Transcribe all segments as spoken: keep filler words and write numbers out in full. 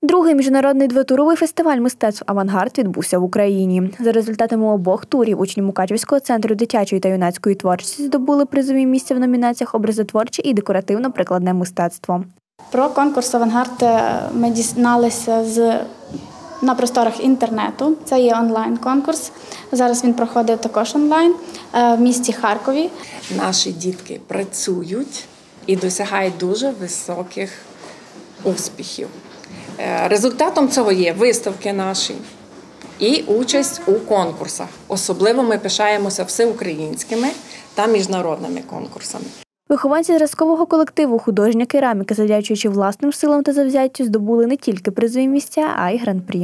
Другий міжнародний двотуровий фестиваль мистецтв «Авангард» відбувся в Україні. За результатами обох турів учні Мукачівського центру дитячої та юнацької творчості здобули призові місця в номінаціях «Образотворче» і «Декоративно-прикладне мистецтво». Про конкурс «Авангард» ми дізналися з, на просторах інтернету. Це є онлайн-конкурс. Зараз він проходив також онлайн в місті Харкові. Наші дітки працюють і досягають дуже високих успіхів. Результатом цього є виставки наші і участь у конкурсах. Особливо ми пишаємося всеукраїнськими та міжнародними конкурсами. Вихованці зразкового колективу «Художня кераміка», завдячуючи власним силам та завзяттю, здобули не тільки призові місця, а й гран-прі.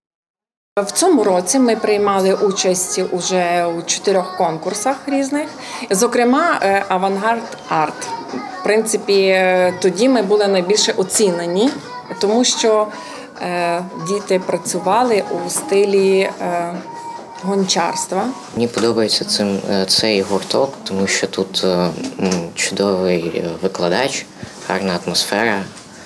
В цьому році ми приймали участь уже у чотирьох конкурсах різних, зокрема «Авангард Арт». В принципі, тоді ми були найбільше оцінені, тому що е, діти працювали у стилі е, гончарства. Мені подобається цим, цей гурток, тому що тут е, чудовий викладач, гарна атмосфера,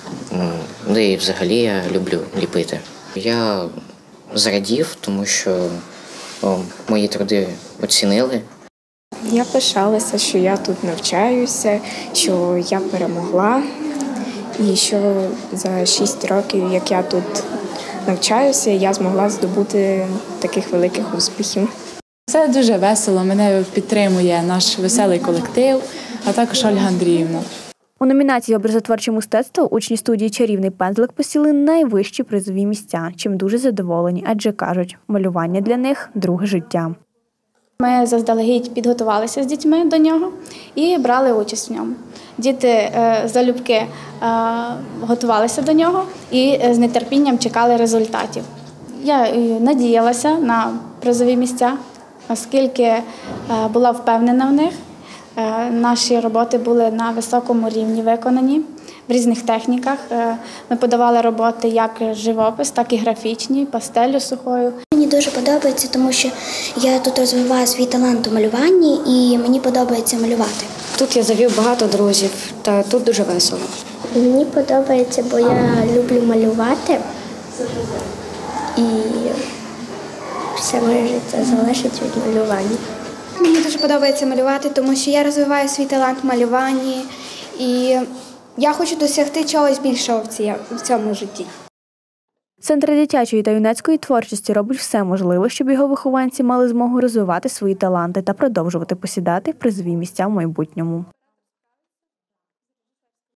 ну і взагалі я люблю ліпити. Я зрадів, тому що о, мої труди оцінили. Я пишалася, що я тут навчаюся, що я перемогла. І що за шість років, як я тут навчаюся, я змогла здобути таких великих успіхів. Це дуже весело, мене підтримує наш веселий колектив, а також Ольга Андріївна. У номінації «Образотворче мистецтво» учні студії «Чарівний пензлик» посіли найвищі призові місця, чим дуже задоволені, адже кажуть, малювання для них – друге життя. Ми заздалегідь підготувалися з дітьми до нього і брали участь в ньому. Діти залюбки готувалися до нього і з нетерпінням чекали результатів. Я надіялася на призові місця, оскільки була впевнена в них. Наші роботи були на високому рівні виконані, в різних техніках. Ми подавали роботи як живопис, так і графічні, пастеллю сухою. Мені дуже подобається, тому що я тут розвиваю свій талант у малюванні і мені подобається малювати. Тут я завів багато друзів, та тут дуже весело. Мені подобається, бо я люблю малювати і все моє життя залежить від малювання. Мені дуже подобається малювати, тому що я розвиваю свій талант в малюванні і я хочу досягти чогось більшого в цьому житті. Центр дитячої та юнацької творчості робить все можливе, щоб його вихованці мали змогу розвивати свої таланти та продовжувати посідати призові місця в майбутньому.